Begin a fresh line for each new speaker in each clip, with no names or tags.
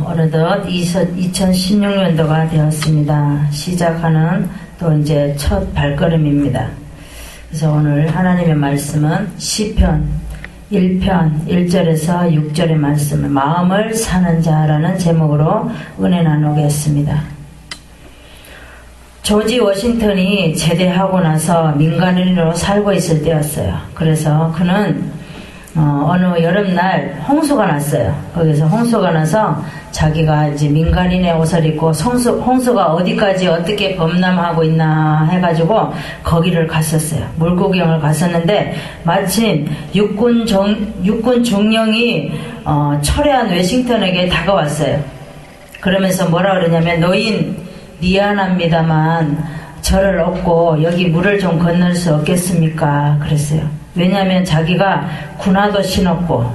어느덧 2016년도가 되었습니다. 시작하는 또 이제 첫 발걸음입니다. 그래서 오늘 하나님의 말씀은 시편 1편 1절에서 6절의 말씀을 마음을 사는 자라는 제목으로 은혜 나누겠습니다. 조지 워싱턴이 제대하고 나서 민간인으로 살고 있을 때였어요. 그래서 그는 어느 여름날 홍수가 났어요. 거기서 홍수가 나서 자기가 이제 민간인의 옷을 입고 홍수가 어디까지 어떻게 범람하고 있나 해가지고 거기를 갔었어요. 물구경을 갔었는데 마침 육군 중령이 철회한 워싱턴에게 다가왔어요. 그러면서 뭐라 그러냐면 노인 미안합니다만 저를 얻고 여기 물을 좀 건널 수 없겠습니까? 그랬어요. 왜냐하면 자기가 군화도 신었고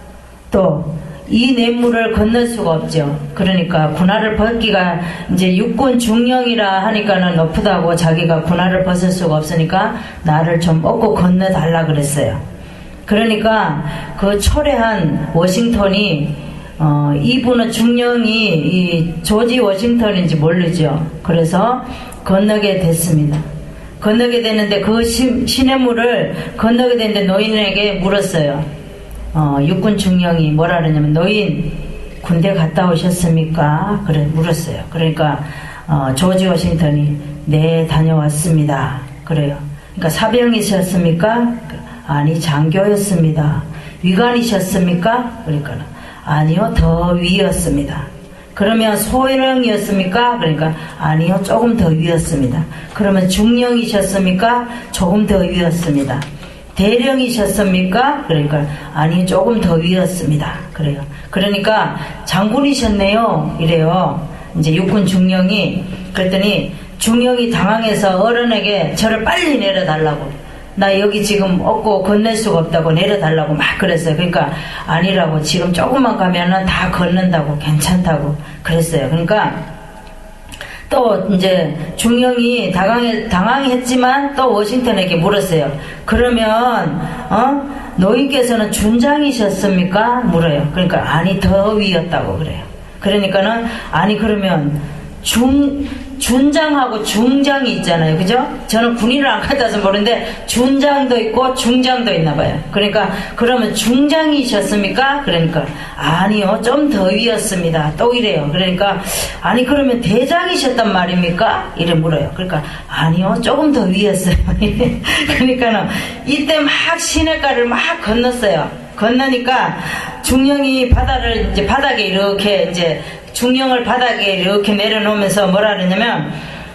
또 이 냇물을 건널 수가 없죠. 그러니까 군화를 벗기가 이제 육군 중령이라 하니까는 높다고 자기가 군화를 벗을 수가 없으니까 나를 좀 얻고 건너달라 그랬어요. 그러니까 그 초래한 워싱턴이 이분은 중령이 이 조지 워싱턴인지 모르죠. 그래서 건너게 됐습니다. 건너게 됐는데 그 시냇물을 건너게 됐는데 노인에게 물었어요. 육군 중령이 뭐라 그러냐면 노인 군대 갔다 오셨습니까? 그래 물었어요. 그러니까 조지 워싱턴이 네 다녀왔습니다. 그래요. 그러니까 사병이셨습니까? 아니 장교였습니다. 위관이셨습니까? 그러니까 아니요 더 위였습니다. 그러면 소령이었습니까? 그러니까 아니요 조금 더 위였습니다. 그러면 중령이셨습니까? 조금 더 위였습니다. 대령이셨습니까? 그러니까 아니 조금 더 위였습니다. 그래요. 그러니까 장군이셨네요. 이래요. 이제 육군 중령이 그랬더니 중령이 당황해서 어른에게 저를 빨리 내려달라고. 나 여기 지금 없고 건널 수가 없다고 내려달라고 막 그랬어요. 그러니까 아니라고 지금 조금만 가면은 다 건넌다고 괜찮다고 그랬어요. 그러니까 또 이제 중령이 당황했지만 또 워싱턴에게 물었어요. 그러면 노인께서는 준장이셨습니까? 물어요. 그러니까 아니 더 위였다고 그래요. 그러니까는 아니 그러면 준장하고 중장이 있잖아요. 그죠? 저는 군인을 안 갔다서 모르는데 준장도 있고 중장도 있나 봐요. 그러니까 그러면 중장이셨습니까? 그러니까 아니요 좀 더 위였습니다. 또 이래요. 그러니까 아니 그러면 대장이셨단 말입니까? 이래 물어요. 그러니까 아니요 조금 더 위였어요. 그러니까는 이때 막 시냇가를 막 건넜어요. 건너니까 중령이 바닥에 이렇게 이제 중령을 바닥에 이렇게 내려놓으면서 뭐라 그러냐면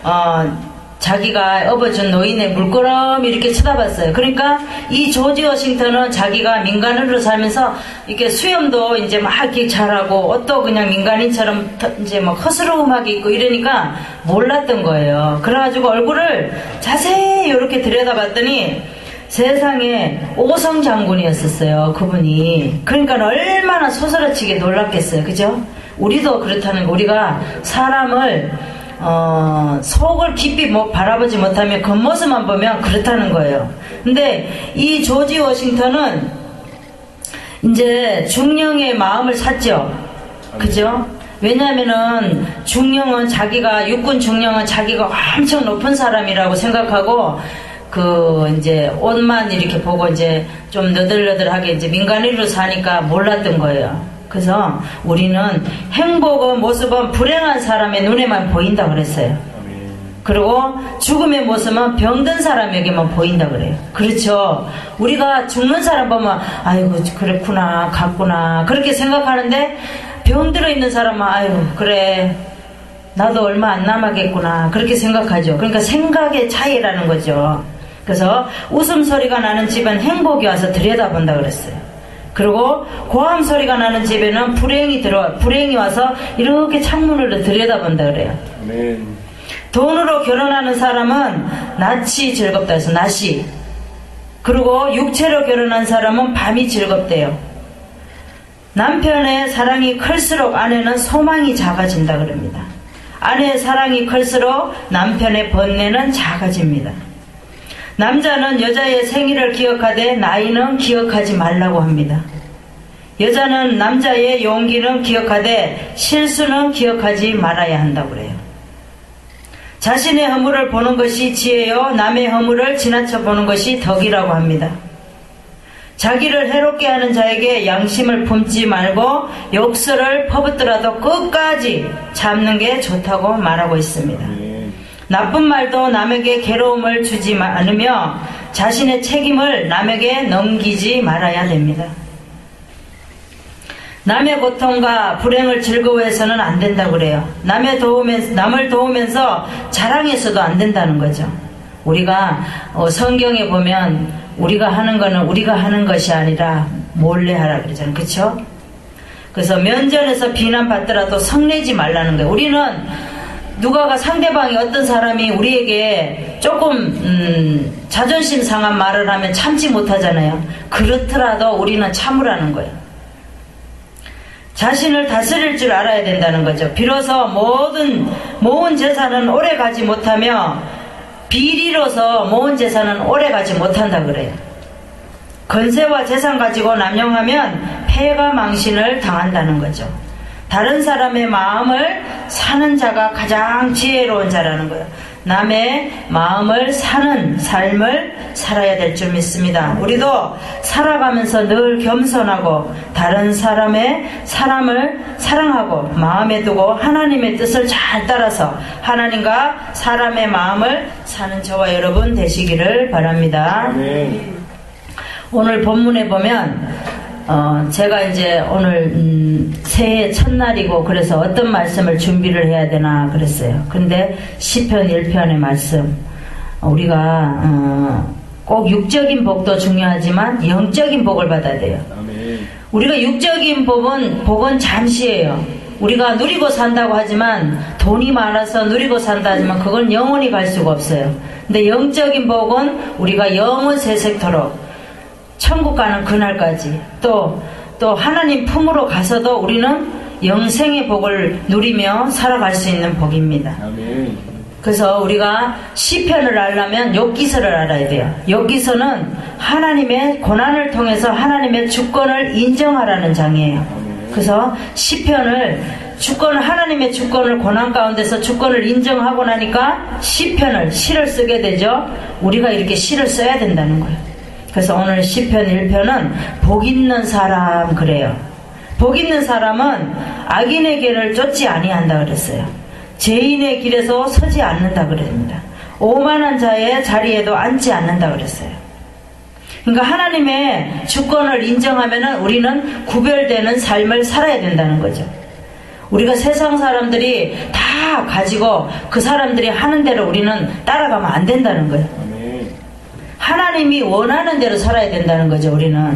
자기가 업어준 노인의 물끄러미 이렇게 쳐다봤어요. 그러니까 이 조지 워싱턴은 자기가 민간인으로 살면서 이렇게 수염도 이제 막 이렇게 잘하고 옷도 그냥 민간인처럼 이제 막 허스름하게 입고 이러니까 몰랐던 거예요. 그래가지고 얼굴을 자세히 이렇게 들여다봤더니 세상에 오성 장군이었었어요. 그분이. 그러니까 얼마나 소스라치게 놀랐겠어요. 그죠? 우리도 그렇다는 거. 우리가 사람을 속을 깊이 바라보지 못하면 겉모습만 보면 그렇다는 거예요. 근데 이 조지 워싱턴은 이제 중령의 마음을 샀죠. 그죠? 왜냐하면은 중령은 육군 중령은 자기가 엄청 높은 사람이라고 생각하고 이제 옷만 이렇게 보고 이제 좀 너덜너덜하게 이제 민간인으로 사니까 몰랐던 거예요. 그래서 우리는 행복의 모습은 불행한 사람의 눈에만 보인다 그랬어요. 그리고 죽음의 모습은 병든 사람에게만 보인다 그래요. 그렇죠. 우리가 죽는 사람 보면 아이고 그랬구나 갔구나 그렇게 생각하는데 병들어 있는 사람은 아이고 그래 나도 얼마 안 남았겠구나 그렇게 생각하죠. 그러니까 생각의 차이라는 거죠. 그래서 웃음소리가 나는 집은 행복이 와서 들여다본다 그랬어요. 그리고 고함 소리가 나는 집에는 불행이 와서 이렇게 창문으로 들여다본다 그래요. 아멘. 돈으로 결혼하는 사람은 낮이 즐겁다 해서 낮이. 그리고 육체로 결혼한 사람은 밤이 즐겁대요. 남편의 사랑이 클수록 아내는 소망이 작아진다 그럽니다. 아내의 사랑이 클수록 남편의 번뇌는 작아집니다. 남자는 여자의 생일을 기억하되 나이는 기억하지 말라고 합니다. 여자는 남자의 용기는 기억하되 실수는 기억하지 말아야 한다고 그래요. 자신의 허물을 보는 것이 지혜요 남의 허물을 지나쳐 보는 것이 덕이라고 합니다. 자기를 해롭게 하는 자에게 양심을 품지 말고 욕설을 퍼붓더라도 끝까지 참는 게 좋다고 말하고 있습니다. 나쁜 말도 남에게 괴로움을 주지 않으며 자신의 책임을 남에게 넘기지 말아야 됩니다. 남의 고통과 불행을 즐거워해서는 안 된다고 그래요. 남을 도우면서 자랑해서도 안 된다는 거죠. 우리가 성경에 보면 우리가 하는 거는 우리가 하는 것이 아니라 몰래 하라 그러잖아요. 그렇죠? 그래서 면전에서 비난받더라도 성내지 말라는 거예요. 우리는 누가가 상대방이 어떤 사람이 우리에게 조금 자존심 상한 말을 하면 참지 못하잖아요. 그렇더라도 우리는 참으라는 거예요. 자신을 다스릴 줄 알아야 된다는 거죠. 비로소 모은 재산은 오래 가지 못하며 비리로서 모은 재산은 오래 가지 못한다 그래요. 건세와 재산 가지고 남용하면 폐가 망신을 당한다는 거죠. 다른 사람의 마음을 사는 자가 가장 지혜로운 자라는 거예요. 남의 마음을 사는 삶을 살아야 될 줄 믿습니다. 우리도 살아가면서 늘 겸손하고 다른 사람을 사랑하고 마음에 두고 하나님의 뜻을 잘 따라서 하나님과 사람의 마음을 사는 저와 여러분 되시기를 바랍니다. 아멘. 오늘 본문에 보면 제가 이제 오늘 새해 첫날이고 그래서 어떤 말씀을 준비를 해야 되나 그랬어요. 근데 시편 1편의 말씀 우리가 꼭 육적인 복도 중요하지만 영적인 복을 받아야 돼요. 아멘. 우리가 육적인 복은 잠시예요. 우리가 누리고 산다고 하지만 돈이 많아서 누리고 산다 하지만 그건 영원히 갈 수가 없어요. 근데 영적인 복은 우리가 영원 세색토록 천국 가는 그날까지 또 하나님 품으로 가서도 우리는 영생의 복을 누리며 살아갈 수 있는 복입니다. 아멘. 그래서 우리가 시편을 알려면 욥기서를 알아야 돼요. 욥기서는 하나님의 고난을 통해서 하나님의 주권을 인정하라는 장이에요. 그래서 시편을 하나님의 주권을 고난 가운데서 주권을 인정하고 나니까 시를 쓰게 되죠. 우리가 이렇게 시를 써야 된다는 거예요. 그래서 오늘 시편 1편은 복 있는 사람 그래요. 복 있는 사람은 악인의 길을 쫓지 아니한다 그랬어요. 죄인의 길에서 서지 않는다 그랬습니다. 오만한 자의 자리에도 앉지 않는다 그랬어요. 그러니까 하나님의 주권을 인정하면은 우리는 구별되는 삶을 살아야 된다는 거죠. 우리가 세상 사람들이 다 가지고 그 사람들이 하는 대로 우리는 따라가면 안 된다는 거예요. 하나님이 원하는 대로 살아야 된다는 거죠. 우리는.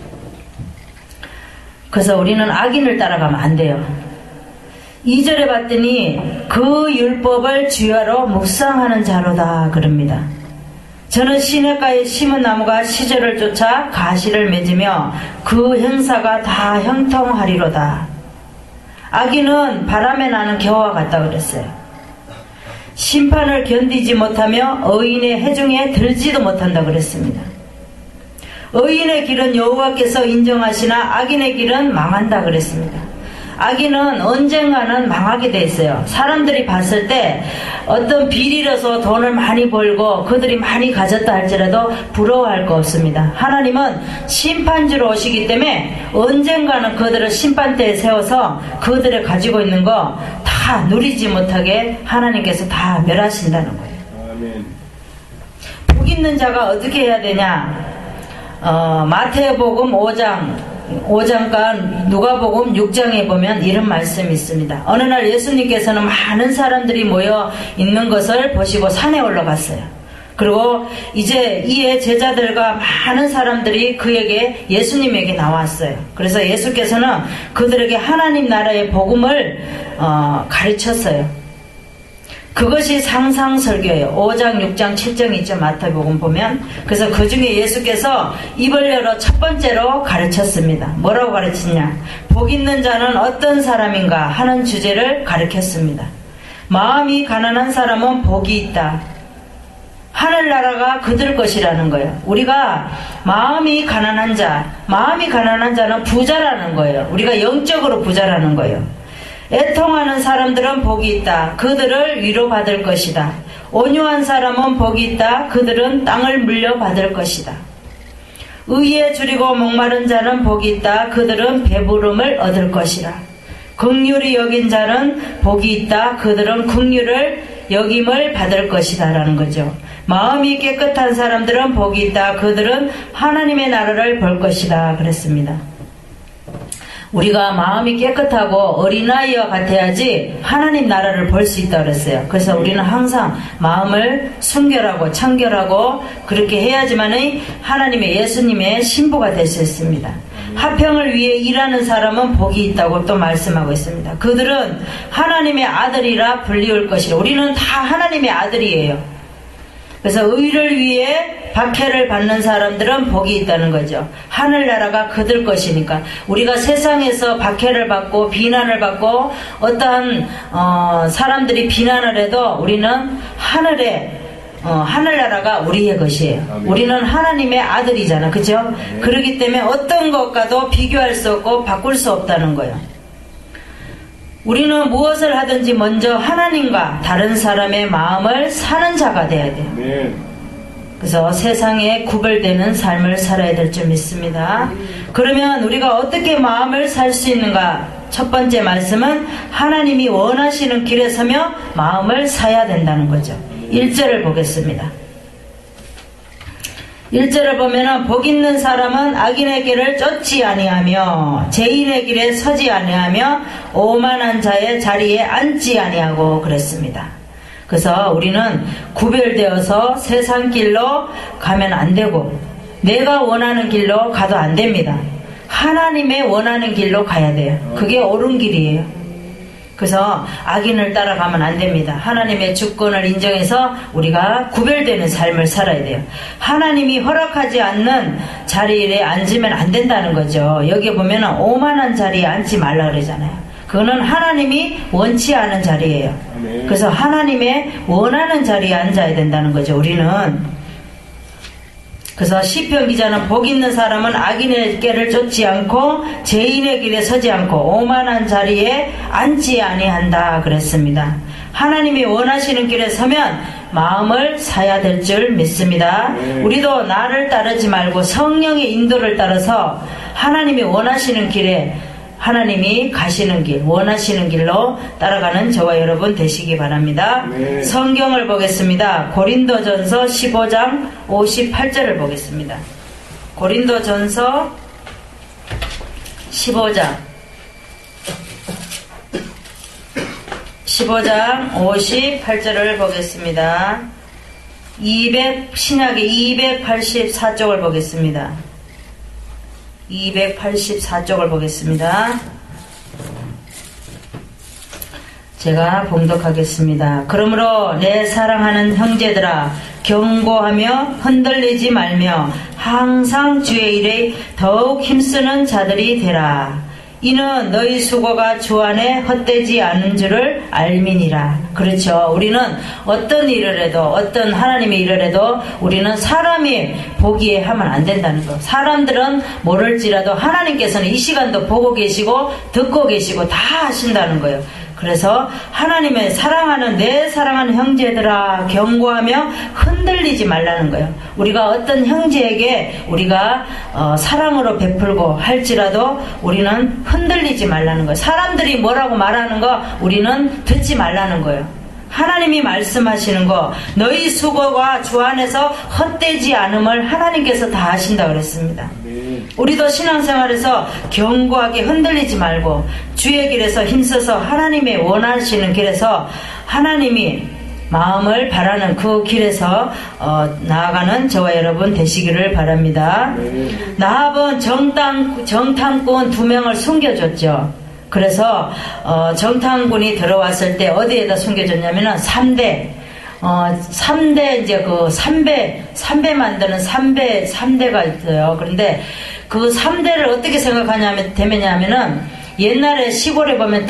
그래서 우리는 악인을 따라가면 안 돼요. 2절에 봤더니 그 율법을 주야로 묵상하는 자로다 그럽니다. 저는 시냇가에 심은 나무가 시절을 쫓아 가시를 맺으며 그 행사가 다 형통하리로다. 악인은 바람에 나는 겨와 같다 그랬어요. 심판을 견디지 못하며 의인의 해중에 들지도 못한다 그랬습니다. 의인의 길은 여호와께서 인정하시나 악인의 길은 망한다 그랬습니다. 악인은 언젠가는 망하게 돼 있어요. 사람들이 봤을 때 어떤 비리로서 돈을 많이 벌고 그들이 많이 가졌다 할지라도 부러워할 거 없습니다. 하나님은 심판주로 오시기 때문에 언젠가는 그들을 심판대에 세워서 그들이 가지고 있는 거 다 누리지 못하게 하나님께서 다 멸하신다는 거예요. 아멘. 복 있는 자가 어떻게 해야 되냐? 마태복음 5장과 누가복음 6장에 보면 이런 말씀이 있습니다. 어느 날 예수님께서는 많은 사람들이 모여 있는 것을 보시고 산에 올라갔어요. 그리고 이제 이에 제자들과 많은 사람들이 예수님에게 나왔어요. 그래서 예수께서는 그들에게 하나님 나라의 복음을 가르쳤어요. 그것이 상상설교예요. 5장, 6장, 7장 있죠. 마태복음 보면. 그래서 그 중에 예수께서 입을 열어 첫 번째로 가르쳤습니다. 뭐라고 가르치냐? 복 있는 자는 어떤 사람인가 하는 주제를 가르쳤습니다. 마음이 가난한 사람은 복이 있다. 하늘나라가 그들 것이라는 거예요. 우리가 마음이 가난한 자는 부자라는 거예요. 우리가 영적으로 부자라는 거예요. 애통하는 사람들은 복이 있다. 그들을 위로받을 것이다. 온유한 사람은 복이 있다. 그들은 땅을 물려받을 것이다. 의에 줄이고 목마른 자는 복이 있다. 그들은 배부름을 얻을 것이라. 긍휼히 여긴 자는 복이 있다. 그들은 긍휼을 여김을 받을 것이다 라는 거죠. 마음이 깨끗한 사람들은 복이 있다. 그들은 하나님의 나라를 볼 것이다 그랬습니다. 우리가 마음이 깨끗하고 어린아이와 같아야지 하나님 나라를 볼 수 있다고 그랬어요. 그래서 우리는 항상 마음을 순결하고 청결하고 그렇게 해야지만 하나님의 예수님의 신부가 될 수 있습니다. 화평을 위해 일하는 사람은 복이 있다고 또 말씀하고 있습니다. 그들은 하나님의 아들이라 불리울 것이라. 우리는 다 하나님의 아들이에요. 그래서 의를 위해 박해를 받는 사람들은 복이 있다는 거죠. 하늘나라가 그들 것이니까. 우리가 세상에서 박해를 받고 비난을 받고 어떠한 사람들이 비난을 해도 우리는 하늘나라가 우리의 것이에요. 아멘. 우리는 하나님의 아들이잖아. 그죠? 그렇기 때문에 어떤 것과도 비교할 수 없고 바꿀 수 없다는 거예요. 우리는 무엇을 하든지 먼저 하나님과 다른 사람의 마음을 사는 자가 돼야 돼요. 네. 그래서 세상에 구별되는 삶을 살아야 될 줄 믿습니다. 그러면 우리가 어떻게 마음을 살 수 있는가? 첫 번째 말씀은 하나님이 원하시는 길에 서며 마음을 사야 된다는 거죠. 1절을 보겠습니다. 1절을 보면은 복 있는 사람은 악인의 길을 쫓지 아니하며 죄인의 길에 서지 아니하며 오만한 자의 자리에 앉지 아니하고 그랬습니다. 그래서 우리는 구별되어서 세상 길로 가면 안 되고 내가 원하는 길로 가도 안 됩니다. 하나님의 원하는 길로 가야 돼요. 그게 옳은 길이에요. 그래서 악인을 따라가면 안 됩니다. 하나님의 주권을 인정해서 우리가 구별되는 삶을 살아야 돼요. 하나님이 허락하지 않는 자리에 앉으면 안 된다는 거죠. 여기 보면 오만한 자리에 앉지 말라 그러잖아요. 그거는 하나님이 원치 않은 자리예요. 그래서 하나님의 원하는 자리에 앉아야 된다는 거죠. 우리는. 그래서 시편 기자는 복 있는 사람은 악인의 길을 쫓지 않고 죄인의 길에 서지 않고 오만한 자리에 앉지 아니한다 그랬습니다. 하나님이 원하시는 길에 서면 마음을 사야 될 줄 믿습니다. 우리도 나를 따르지 말고 성령의 인도를 따라서 하나님이 원하시는 길에 하나님이 가시는 길, 원하시는 길로 따라가는 저와 여러분 되시기 바랍니다. 네. 성경을 보겠습니다. 고린도전서 15장 58절을 보겠습니다. 고린도전서 15장 58절을 보겠습니다. 신약의 284쪽을 보겠습니다. 284쪽을 보겠습니다. 제가 봉독하겠습니다. 그러므로 내 사랑하는 형제들아 경고하며 흔들리지 말며 항상 주의 일에 더욱 힘쓰는 자들이 되라. 이는 너희 수고가 주 안에 헛되지 않은 줄을 알미니라. 그렇죠. 우리는 어떤 일을 해도 어떤 하나님의 일을 해도 우리는 사람이 보기에 하면 안 된다는 거. 사람들은 모를지라도 하나님께서는 이 시간도 보고 계시고 듣고 계시고 다 하신다는 거예요. 그래서 하나님의 사랑하는 내 사랑하는 형제들아 경고하며 흔들리지 말라는 거예요. 우리가 어떤 형제에게 우리가 사랑으로 베풀고 할지라도 우리는 흔들리지 말라는 거예요. 사람들이 뭐라고 말하는 거 우리는 듣지 말라는 거예요. 하나님이 말씀하시는 거 너희 수고가 주 안에서 헛되지 않음을 하나님께서 다 하신다고 그랬습니다. 우리도 신앙생활에서 견고하게 흔들리지 말고 주의 길에서 힘써서 하나님의 원하시는 길에서 하나님이 마음을 바라는 그 길에서 나아가는 저와 여러분 되시기를 바랍니다. 나합은 정탐꾼 2명을 숨겨줬죠. 그래서 정탐꾼이 들어왔을 때 어디에다 숨겨줬냐면은 3대 이제 그 3배 만드는 3대가 있어요. 그런데 그 3대를 어떻게 되면은 옛날에 시골에 보면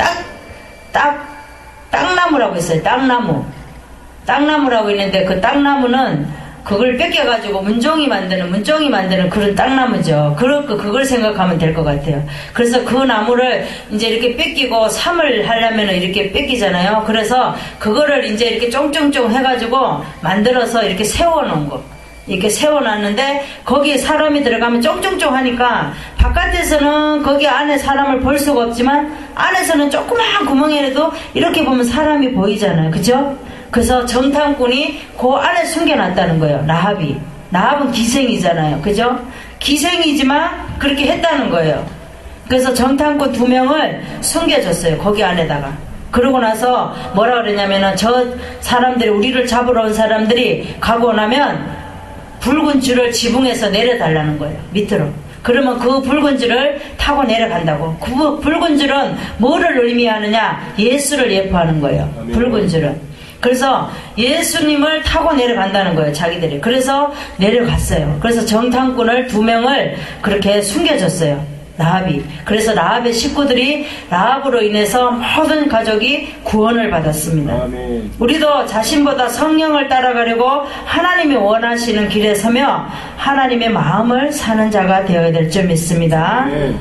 땅나무라고 있어요. 땅나무라고 있는데 그 땅나무는 그걸 뺏겨가지고 문종이 만드는 그런 땅나무죠. 그걸 생각하면 될 것 같아요. 그래서 그 나무를 이제 이렇게 뺏기고 삼을 하려면 이렇게 뺏기잖아요. 그래서 그거를 이제 이렇게 쫑쫑쫑 해가지고 만들어서 이렇게 세워놓은 거. 이렇게 세워놨는데 거기에 사람이 들어가면 쫑쫑쫑 하니까 바깥에서는 거기 안에 사람을 볼 수가 없지만 안에서는 조그마한 구멍이라도 이렇게 보면 사람이 보이잖아요. 그죠? 그래서 정탐꾼이 그 안에 숨겨놨다는 거예요. 라합은 기생이잖아요. 그죠? 기생이지만 그렇게 했다는 거예요. 그래서 정탐꾼 2명을 숨겨줬어요. 거기 안에다가. 그러고 나서 뭐라 그러냐면은 저 사람들이 우리를 잡으러 온 사람들이 가고 나면 붉은 줄을 지붕에서 내려달라는 거예요. 밑으로. 그러면 그 붉은 줄을 타고 내려간다고. 그 붉은 줄은 뭐를 의미하느냐? 예수를 예표하는 거예요. 붉은 줄은. 그래서 예수님을 타고 내려간다는 거예요. 자기들이. 그래서 내려갔어요. 그래서 정탐꾼을 2명을 그렇게 숨겨줬어요. 라합이. 그래서 라합의 식구들이 라합으로 인해서 모든 가족이 구원을 받았습니다.
아멘.
우리도 자신보다 성령을 따라가려고 하나님이 원하시는 길에 서며 하나님의 마음을 사는 자가 되어야 될 줄 믿습니다.
아멘.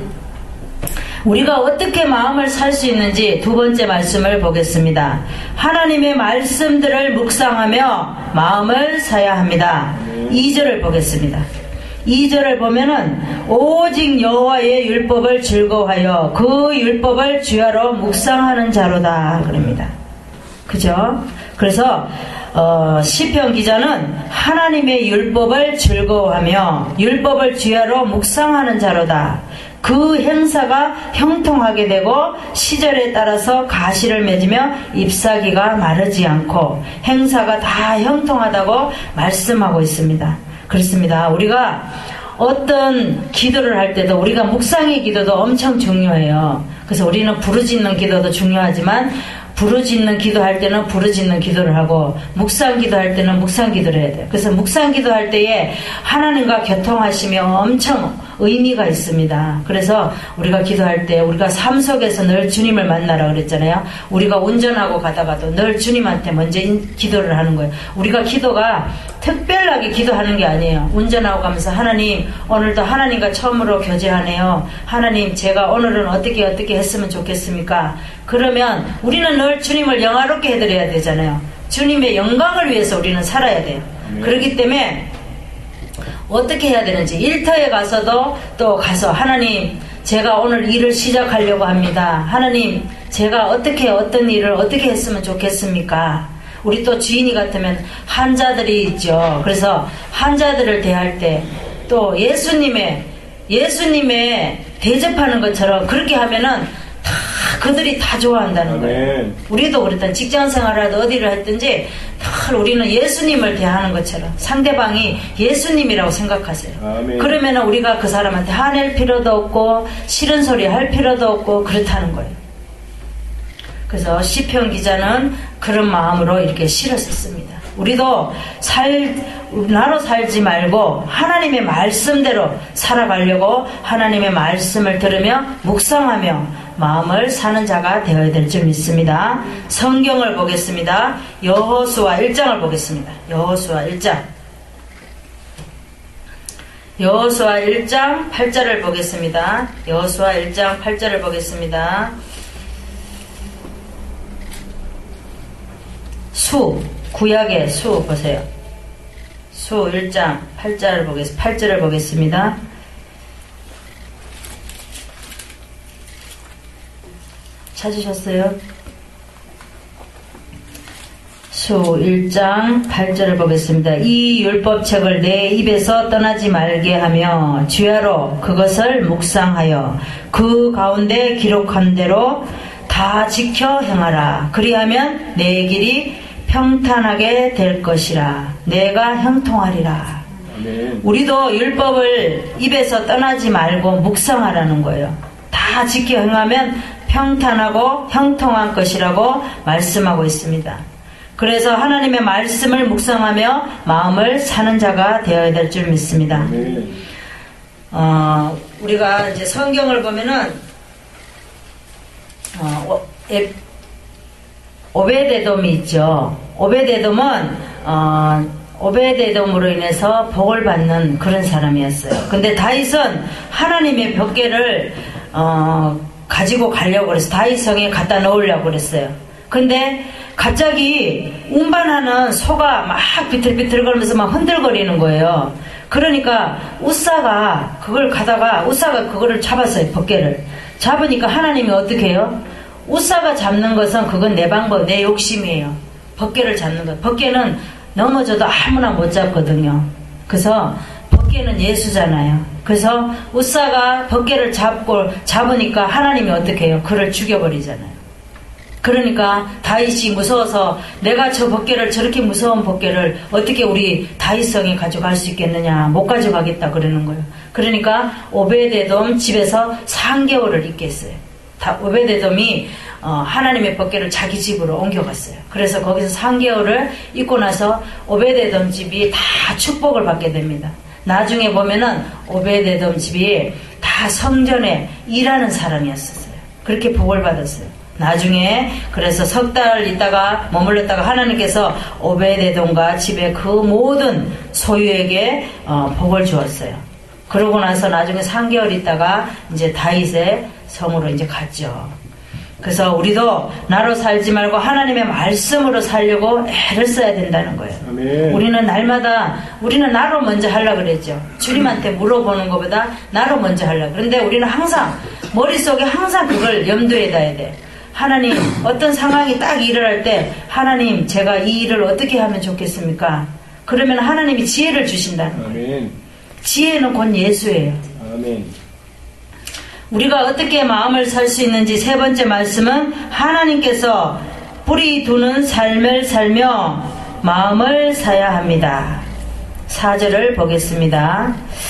우리가 어떻게 마음을 살 수 있는지 2번째 말씀을 보겠습니다. 하나님의 말씀들을 묵상하며 마음을 사야 합니다. 2절을 보겠습니다. 2절을 보면은 오직 여호와의 율법을 즐거워하여 그 율법을 주야로 묵상하는 자로다 그럽니다. 그죠? 그래서 시편 기자는 하나님의 율법을 즐거워하며 율법을 주야로 묵상하는 자로다. 그 행사가 형통하게 되고 시절에 따라서 가시를 맺으며 잎사귀가 마르지 않고 행사가 다 형통하다고 말씀하고 있습니다. 그렇습니다. 우리가 어떤 기도를 할 때도 우리가 묵상의 기도도 엄청 중요해요. 그래서 우리는 부르짖는 기도도 중요하지만 부르짖는 기도할 때는 부르짖는 기도를 하고 묵상 기도할 때는 묵상 기도를 해야 돼요. 그래서 묵상 기도할 때에 하나님과 교통하시며 엄청 의미가 있습니다. 그래서 우리가 기도할 때 우리가 삶 속에서 늘 주님을 만나라 그랬잖아요. 우리가 운전하고 가다가도 늘 주님한테 먼저 기도를 하는 거예요. 우리가 기도가 특별하게 기도하는 게 아니에요. 운전하고 가면서 하나님 오늘도 하나님과 처음으로 교제하네요. 하나님 제가 오늘은 어떻게 했으면 좋겠습니까? 그러면 우리는 늘 주님을 영화롭게 해드려야 되잖아요. 주님의 영광을 위해서 우리는 살아야 돼요. 그렇기 때문에 어떻게 해야 되는지 일터에 가서도 또 가서 하나님 제가 오늘 일을 시작하려고 합니다. 하나님 제가 어떤 일을 어떻게 했으면 좋겠습니까? 우리 또 주인이 같으면 환자들이 있죠. 그래서 환자들을 대할 때 또 예수님의 대접하는 것처럼 그렇게 하면은 그들이 다 좋아한다는 거예요. 우리도 그랬던 직장 생활을 어디를 했든지 다 우리는 예수님을 대하는 것처럼 상대방이 예수님이라고 생각하세요.
아멘.
그러면 우리가 그 사람한테 화낼 필요도 없고 싫은 소리 할 필요도 없고 그렇다는 거예요. 그래서 시편 기자는 그런 마음으로 이렇게 실었었습니다. 우리도 나로 살지 말고 하나님의 말씀대로 살아가려고 하나님의 말씀을 들으며 묵상하며 마음을 사는 자가 되어야 될 줄 믿습니다. 성경을 보겠습니다. 여호수아 1장을 보겠습니다. 여호수아 1장 8절을 보겠습니다. 여호수아 1장 8절을 보겠습니다. 구약의 수 보세요. 수 1장 8절을 보겠습니다. 찾으셨어요? 수 1장 8절을 보겠습니다. 이 율법책을 내 입에서 떠나지 말게 하며 주야로 그것을 묵상하여 그 가운데 기록한 대로 다 지켜 행하라. 그리하면 내 길이 평탄하게 될 것이라. 내가 형통하리라.
아멘.
우리도 율법을 입에서 떠나지 말고 묵상하라는 거예요. 다 지켜 행하면 평탄하고 형통한 것이라고 말씀하고 있습니다. 그래서 하나님의 말씀을 묵상하며 마음을 사는 자가 되어야 될 줄 믿습니다.
아멘.
우리가 이제 성경을 보면은 오베데돔이 있죠. 오베데돔은 오베데돔으로 인해서 복을 받는 그런 사람이었어요. 근데 다윗은 하나님의 벽계를 가지고 가려고 그랬어요. 다윗성에 갖다 넣으려고 그랬어요. 근데 갑자기 운반하는 소가 막 비틀비틀거리면서 막 흔들거리는 거예요. 그러니까 우사가 그거를 잡았어요. 벽계를 잡으니까 하나님이 어떻게 해요? 우사가 잡는 것은 그건 내 방법, 내 욕심이에요. 벽계를 잡는 것. 벽계는 넘어져도 아무나 못 잡거든요. 그래서 벽계는 예수잖아요. 그래서 우사가 벽계를 잡으니까 하나님이 어떻게 해요? 그를 죽여버리잖아요. 그러니까 다윗이 무서워서 내가 저 벽계를, 저렇게 무서운 벽계를 어떻게 우리 다윗성에 가져갈 수 있겠느냐, 못 가져가겠다 그러는 거예요. 그러니까 오베데돔 집에서 3개월을 있겠어요. 오베데돔이 하나님의 벽계를 자기 집으로 옮겨갔어요. 그래서 거기서 3개월을 있고 나서 오베데돔 집이 다 축복을 받게 됩니다. 나중에 보면은 오베데돔 집이 다 성전에 일하는 사람이었어요. 그렇게 복을 받았어요. 나중에 그래서 석 달 있다가 머물렀다가 하나님께서 오베데돔과 집의 그 모든 소유에게 복을 주었어요. 그러고 나서 나중에 3개월 있다가 이제 다윗의 성으로 이제 갔죠. 그래서 우리도 나로 살지 말고 하나님의 말씀으로 살려고 애를 써야 된다는 거예요. 아멘. 우리는 날마다 우리는 나로 먼저 하려고 그랬죠. 주님한테 물어보는 것보다 나로 먼저 하려고. 그런데 우리는 항상 머릿속에 항상 그걸 염두에 둬야 돼. 하나님, 어떤 상황이 딱 일어날 때 하나님, 제가 이 일을 어떻게 하면 좋겠습니까? 그러면 하나님이 지혜를 주신다는 거예요. 아멘. 지혜는 곧 예수예요. 아멘. 우리가 어떻게 마음을 살 수 있는지 세 번째 말씀은 하나님께서 뿌리 두는 삶을 살며 마음을 사야 합니다. 4절을 보겠습니다.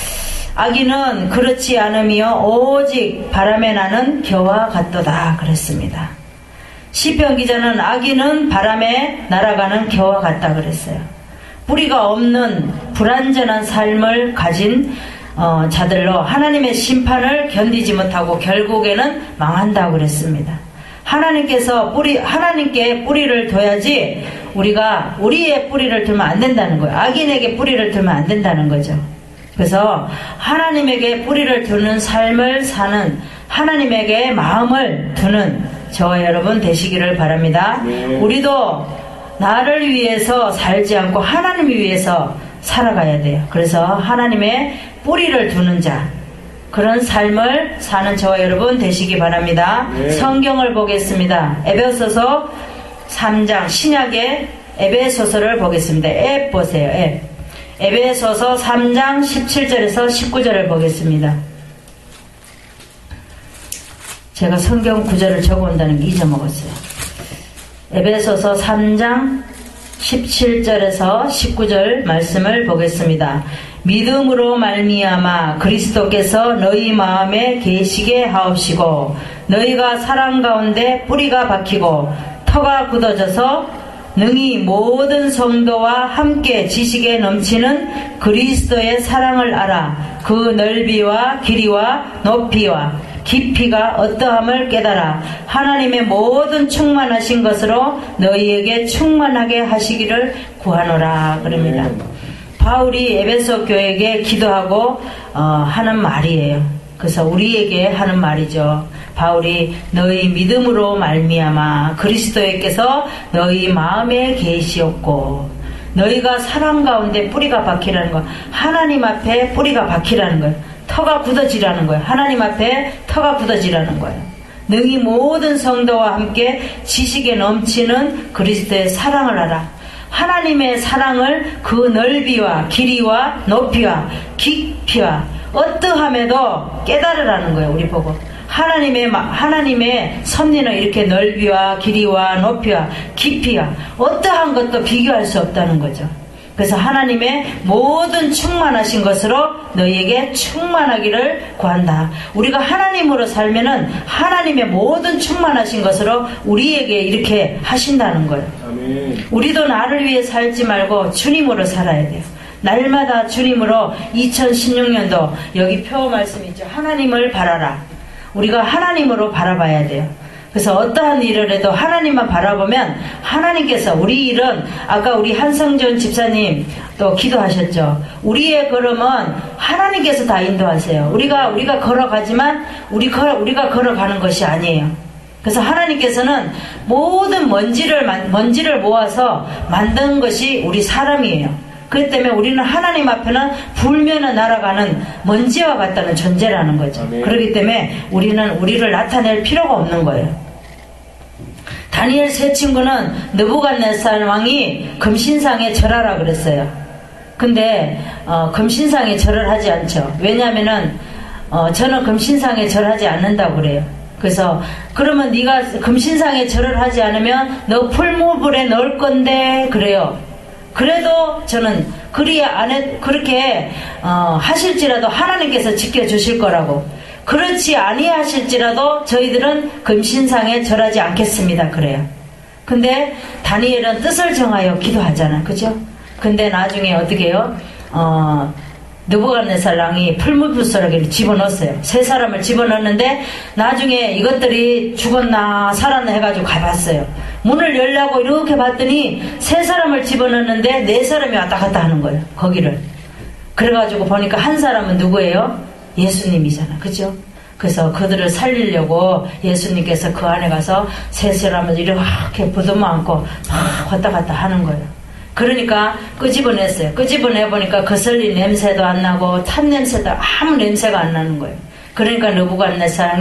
악인은 그렇지 않으며 오직 바람에 나는 겨와 같도다 그랬습니다. 시편 기자는 악인은 바람에 날아가는 겨와 같다 그랬어요. 뿌리가 없는 불완전한 삶을 가진 자들로 하나님의 심판을 견디지 못하고 결국에는 망한다고 그랬습니다. 하나님께 뿌리를 둬야지 우리가 우리의 뿌리를 두면 안 된다는 거예요. 악인에게 뿌리를 두면 안 된다는 거죠. 그래서 하나님에게 뿌리를 두는 삶을 사는, 하나님에게 마음을 두는 저와 여러분 되시기를 바랍니다. 네. 우리도 나를 위해서 살지 않고 하나님을 위해서 살아가야 돼요. 그래서 하나님의 뿌리를 두는 자, 그런 삶을 사는 저와 여러분 되시기 바랍니다. 네. 성경을 보겠습니다. 에베소서 3장, 신약의 에베소서를 보겠습니다. 앱 보세요. 에베소서 3장 17절에서 19절을 보겠습니다. 제가 성경 구절을 적어온다는 게 잊어먹었어요. 에베소서 3장 17절에서 19절 말씀을 보겠습니다. 믿음으로 말미암아 그리스도께서 너희 마음에 계시게 하옵시고 너희가 사랑 가운데 뿌리가 박히고 터가 굳어져서 능히 모든 성도와 함께 지식에 넘치는 그리스도의 사랑을 알아 그 넓이와 길이와 높이와 깊이가 어떠함을 깨달아 하나님의 모든 충만하신 것으로 너희에게 충만하게 하시기를 구하노라 그럽니다. 바울이 에베소 교회에게 기도하고 하는 말이에요. 그래서 우리에게 하는 말이죠. 바울이 너희 믿음으로 말미암아 그리스도께서 너희 마음에 계시었고 너희가 사랑 가운데 뿌리가 박히라는 거, 하나님 앞에 뿌리가 박히라는 거예요. 터가 굳어지라는 거예요. 하나님 앞에 터가 굳어지라는 거예요. 능히 모든 성도와 함께 지식에 넘치는 그리스도의 사랑을 알아. 하나님의 사랑을 그 넓이와 길이와 높이와 깊이와 어떠함에도 깨달으라는 거예요. 우리 보고 하나님의 섭리는 이렇게 넓이와 길이와 높이와 깊이와 어떠한 것도 비교할 수 없다는 거죠. 그래서 하나님의 모든 충만하신 것으로 너희에게 충만하기를 구한다. 우리가 하나님으로 살면은 하나님의 모든 충만하신 것으로 우리에게 이렇게 하신다는 거예요. 아멘. 우리도 나를 위해 살지 말고 주님으로 살아야 돼요. 날마다 주님으로 2016년도 여기 표 말씀 있죠. 하나님을 바라라. 우리가 하나님으로 바라봐야 돼요. 그래서 어떠한 일을 해도 하나님만 바라보면 하나님께서 우리 일은 아까 우리 한성준 집사님 또 기도하셨죠. 우리의 걸음은 하나님께서 다 인도하세요. 우리가 걸어가지만 우리가 걸어가는 것이 아니에요. 그래서 하나님께서는 모든 먼지를 모아서 만든 것이 우리 사람이에요. 그렇기 때문에 우리는 하나님 앞에는 불면은 날아가는 먼지와 같다는 존재라는 거죠. 그렇기 때문에 우리를 나타낼 필요가 없는 거예요. 다니엘 세 친구는 느부갓네살 왕이 금신상에 절하라 그랬어요. 근데 금신상에 절을 하지 않죠. 왜냐하면은 저는 금신상에 절하지 않는다고 그래요. 그래서 그러면 네가 금신상에 절을 하지 않으면 너 풀무불에 넣을 건데 그래요. 그래도 저는 그렇게 하실지라도 하나님께서 지켜주실 거라고. 그렇지 아니하실지라도 저희들은 금신상에 절하지 않겠습니다. 그래요. 근데 다니엘은 뜻을 정하여 기도하잖아. 그죠? 근데 나중에 어떻게 해요? 느부갓네살 왕이 풀무불소라기를 집어넣었어요. 세 사람을 집어넣었는데 나중에 이것들이 죽었나 살았나 해가지고 가봤어요. 문을 열라고 이렇게 봤더니 세 사람을 집어넣었는데 네 사람이 왔다 갔다 하는 거예요. 거기를. 그래가지고 보니까 한 사람은 누구예요? 예수님이잖아. 그죠? 그래서 그들을 살리려고 예수님께서 그 안에 가서 세 사람을 이렇게 부두모 안고 막 왔다 갔다 하는 거예요. 그러니까 끄집어냈어요. 끄집어내보니까 거슬린 냄새도 안 나고 탄 냄새도 아무 냄새가 안 나는 거예요. 그러니까 느부갓네살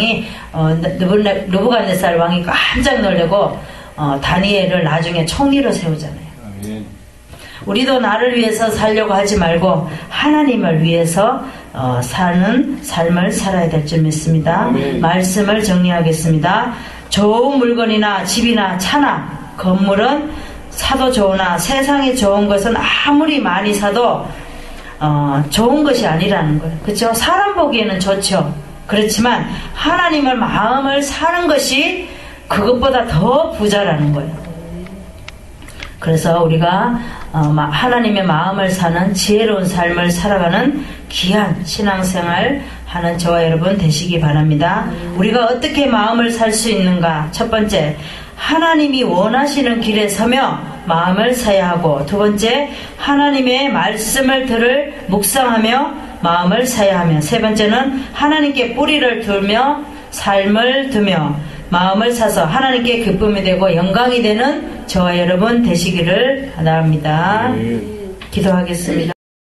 왕이 깜짝 놀라고 다니엘을 나중에 총리로 세우잖아요. 우리도 나를 위해서 살려고 하지 말고 하나님을 위해서 사는 삶을 살아야 될 줄 믿습니다. 말씀을 정리하겠습니다. 좋은 물건이나 집이나 차나 건물은 사도 좋으나 세상에 좋은 것은 아무리 많이 사도 좋은 것이 아니라는 거예요. 그렇죠? 사람 보기에는 좋죠. 그렇지만 하나님의 마음을 사는 것이 그것보다 더 부자라는 거예요. 그래서 우리가 하나님의 마음을 사는 지혜로운 삶을 살아가는 귀한 신앙생활 하는 저와 여러분 되시기 바랍니다. 우리가 어떻게 마음을 살 수 있는가? 첫 번째, 하나님이 원하시는 길에 서며 마음을 사야 하고, 두 번째, 하나님의 말씀을 들을 묵상하며 마음을 사야 하며, 세 번째는 하나님께 뿌리를 두며 삶을 두며 마음을 사서 하나님께 기쁨이 되고 영광이 되는 저와 여러분 되시기를 바랍니다. 기도하겠습니다.